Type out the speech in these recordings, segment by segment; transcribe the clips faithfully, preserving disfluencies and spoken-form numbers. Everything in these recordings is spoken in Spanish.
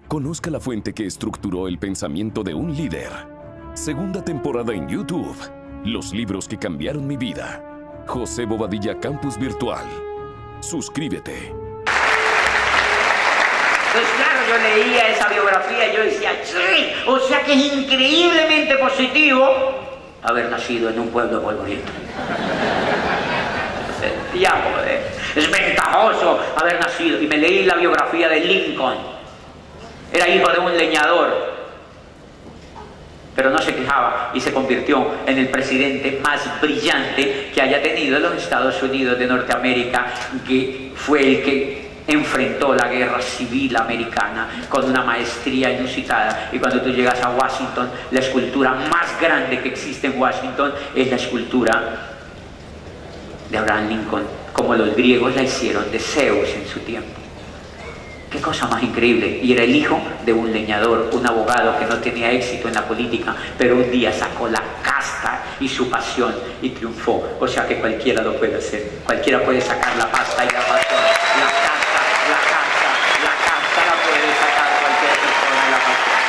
Conozca la fuente que estructuró el pensamiento de un líder. Segunda temporada en YouTube. Los libros que cambiaron mi vida. José Bobadilla Campus Virtual. Suscríbete. Entonces, claro, yo leía esa biografía y yo decía, sí, o sea que es increíblemente positivo haber nacido en un pueblo polvorín. Ya, joder, es ventajoso haber nacido. Y me leí la biografía de Lincoln. Era hijo de un leñador, pero no se quejaba y se convirtió en el presidente más brillante que haya tenido los Estados Unidos de Norteamérica, que fue el que enfrentó la guerra civil americana con una maestría inusitada. Y cuando tú llegas a Washington, la escultura más grande que existe en Washington es la escultura de Abraham Lincoln, como los griegos la hicieron de Zeus en su tiempo. Qué cosa más increíble. Y era el hijo de un leñador, un abogado que no tenía éxito en la política, pero un día sacó la casta y su pasión y triunfó. O sea que cualquiera lo puede hacer. Cualquiera puede sacar la pasta y la pasión, la casta, la casta, la casta la puede sacar cualquier persona de la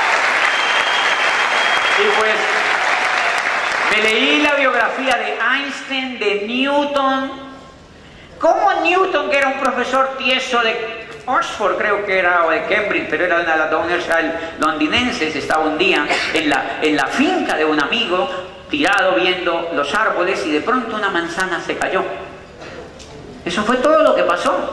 pasión. Y pues me leí la biografía de Einstein, de Newton. Como Newton, que era un profesor tieso de Oxford, creo que era, o de Cambridge, pero era una de las dos universidades londinenses, estaba un día en la, en la finca de un amigo, tirado viendo los árboles, y de pronto una manzana se cayó. Eso fue todo lo que pasó.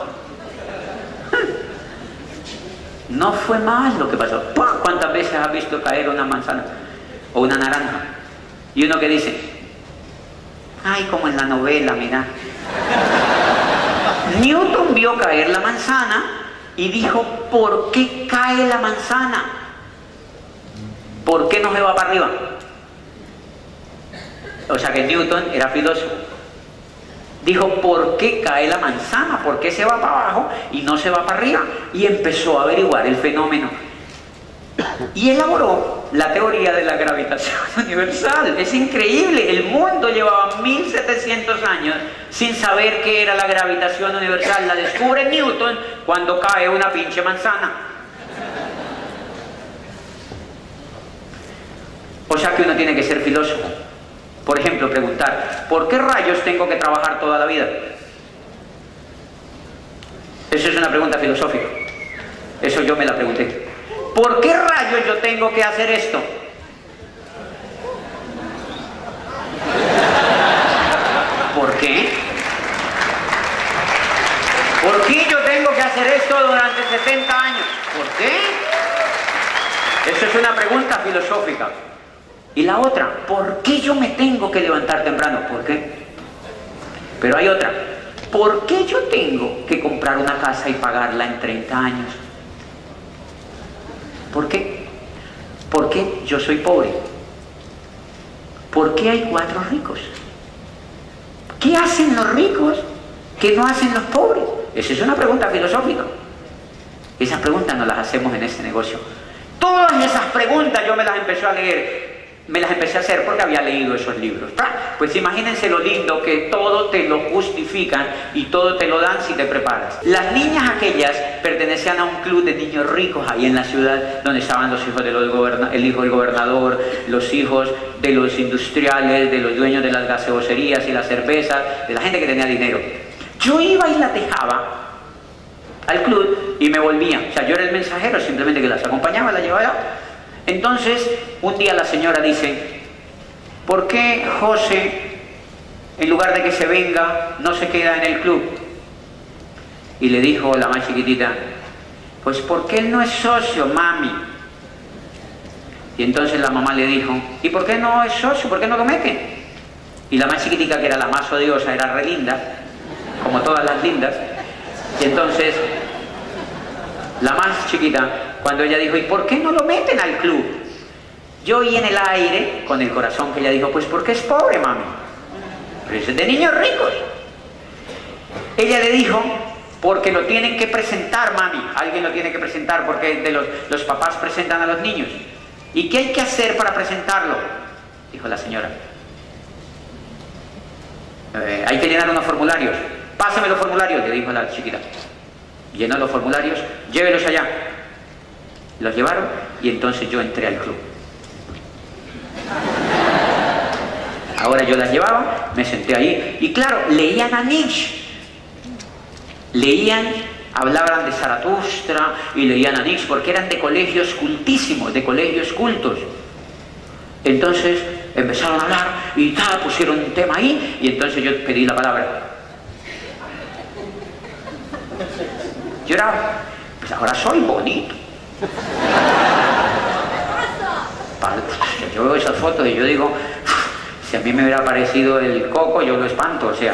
No fue más lo que pasó. ¿Cuántas veces has visto caer una manzana o una naranja? Y uno que dice, ay, como en la novela, mira. Newton vio caer la manzana y dijo, ¿por qué cae la manzana? ¿Por qué no se va para arriba? O sea que Newton era filósofo. Dijo, ¿por qué cae la manzana? ¿Por qué se va para abajo y no se va para arriba? Y empezó a averiguar el fenómeno. Y elaboró la teoría de la gravitación universal. Es increíble. El mundo llevaba mil setecientos años sin saber qué era la gravitación universal. La descubre Newton cuando cae una pinche manzana. O sea que uno tiene que ser filósofo. Por ejemplo, preguntar, ¿por qué rayos tengo que trabajar toda la vida? Eso es una pregunta filosófica. Eso yo me la pregunté. ¿Por qué rayos yo tengo que hacer esto? ¿Por qué? ¿Por qué yo tengo que hacer esto durante setenta años? ¿Por qué? Eso es una pregunta filosófica. Y la otra, ¿por qué yo me tengo que levantar temprano? ¿Por qué? Pero hay otra, ¿por qué yo tengo que comprar una casa y pagarla en treinta años? ¿Por qué? ¿Por qué yo soy pobre? ¿Por qué hay cuatro ricos? ¿Qué hacen los ricos que no hacen los pobres? Esa es una pregunta filosófica. Esas preguntas no las hacemos en este negocio. Todas esas preguntas yo me las empecé a leer. Me las empecé a hacer porque había leído esos libros. Pues imagínense lo lindo que todo te lo justifican y todo te lo dan si te preparas. Las niñas aquellas pertenecían a un club de niños ricos ahí en la ciudad, donde estaban los hijos de los goberna el hijo del gobernador, los hijos de los industriales, de los dueños de las gaseoserías y las cervezas, de la gente que tenía dinero. Yo iba y las dejaba al club y me volvía. O sea, yo era el mensajero, simplemente que las acompañaba, las llevaba allá. Entonces, un día la señora dice, ¿por qué José, en lugar de que se venga, no se queda en el club? Y le dijo la más chiquitita, pues porque él no es socio, mami. Y entonces la mamá le dijo, ¿y por qué no es socio? ¿Por qué no lo mete? Y la más chiquitica, que era la más odiosa, era re linda, como todas las lindas. Y entonces, la más chiquita, cuando ella dijo, ¿y por qué no lo meten al club? Yo oí en el aire, con el corazón, que ella dijo, pues porque es pobre, mami. Pero eso es de niños ricos. Ella le dijo, porque lo tienen que presentar, mami. Alguien lo tiene que presentar, porque de los, los papás presentan a los niños. ¿Y qué hay que hacer para presentarlo? Dijo la señora. Eh, hay que llenar unos formularios. Pásame los formularios, le dijo la chiquita. Llenó los formularios, llévelos allá. Los llevaron y entonces yo entré al club. Ahora yo las llevaba, me senté ahí y claro, leían a Nietzsche. Leían, hablaban de Zaratustra y leían a Nietzsche porque eran de colegios cultísimos, de colegios cultos. Entonces empezaron a hablar y tal, pusieron un tema ahí y entonces yo pedí la palabra. Lloraba. Pues ahora soy bonito. Yo veo esas fotos y yo digo, si a mí me hubiera parecido el coco, yo lo espanto, o sea.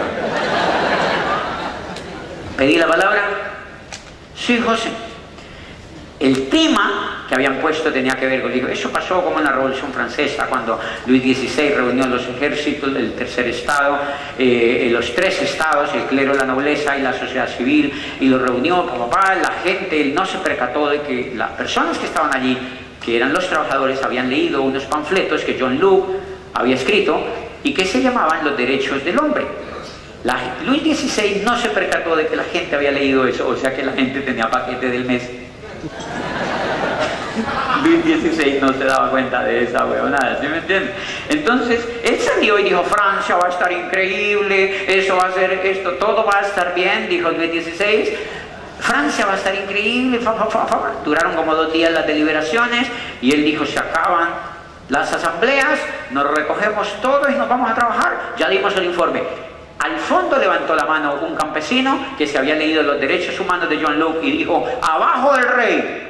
Pedí la palabra. Sí, José. El tema que habían puesto tenía que ver con... Digo, eso pasó como en la Revolución Francesa, cuando Luis dieciséis reunió los ejércitos, el tercer estado, eh, los tres estados, el clero, la nobleza y la sociedad civil, y los reunió, papá, la gente no se percató de que las personas que estaban allí, que eran los trabajadores, habían leído unos panfletos que John Locke había escrito y que se llamaban Los Derechos del Hombre. La, Luis dieciséis no se percató de que la gente había leído eso, o sea que la gente tenía paquete del mes. Luis dieciséis no se daba cuenta de esa huevonada, ¿sí me entiendes? Entonces, él salió y dijo, Francia va a estar increíble, eso va a ser esto, todo va a estar bien, dijo Luis dieciséis. Francia va a estar increíble, fa, fa, fa, fa. Duraron como dos días las deliberaciones y él dijo, se acaban las asambleas, nos recogemos todos y nos vamos a trabajar. Ya dimos el informe. Al fondo levantó la mano un campesino que se había leído Los Derechos Humanos de John Locke y dijo, abajo el rey.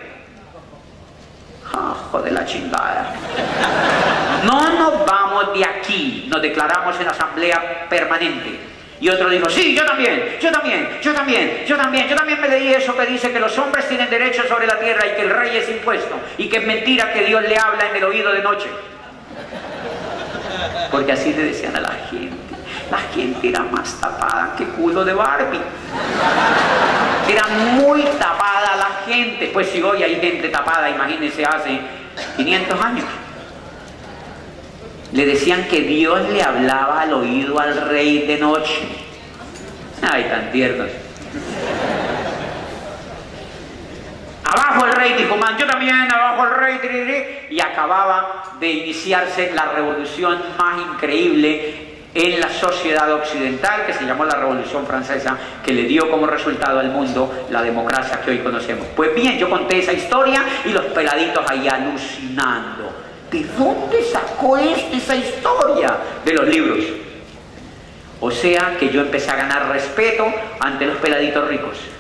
¡Ajo de la chingada! No nos vamos de aquí, nos declaramos en asamblea permanente. Y otro dijo, sí, yo también, yo también, yo también, yo también, yo también me leí eso que dice que los hombres tienen derechos sobre la tierra y que el rey es impuesto y que es mentira que Dios le habla en el oído de noche. Porque así le decían a la gente. La gente era más tapada que culo de Barbie. Era muy tapada la gente. Pues si hoy hay gente tapada, imagínense hace quinientos años. Le decían que Dios le hablaba al oído al rey de noche. Ay, tan tiernos. Abajo el rey, dijo, man, yo también, abajo el rey. Y acababa de iniciarse la revolución más increíble en la sociedad occidental, que se llamó la Revolución Francesa, que le dio como resultado al mundo la democracia que hoy conocemos. Pues bien, yo conté esa historia y los peladitos ahí alucinando. ¿De dónde sacó este esa historia? De los libros. O sea que yo empecé a ganar respeto ante los peladitos ricos.